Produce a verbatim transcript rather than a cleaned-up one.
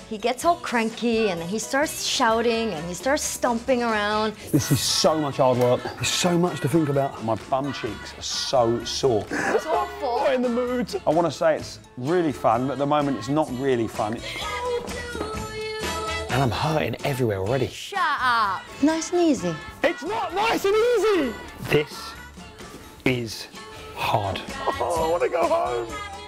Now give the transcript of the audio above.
he gets all cranky and then he starts shouting and he starts stomping around. This is so much hard work. There's so much to think about. My bum cheeks are so sore. It's awful. I'm not in the mood. I want to say it's really fun, but at the moment it's not really fun. It's... And I'm hurting everywhere already. Shut up. Nice and easy. It's not nice and easy. This is hard. Oh, I want to go home.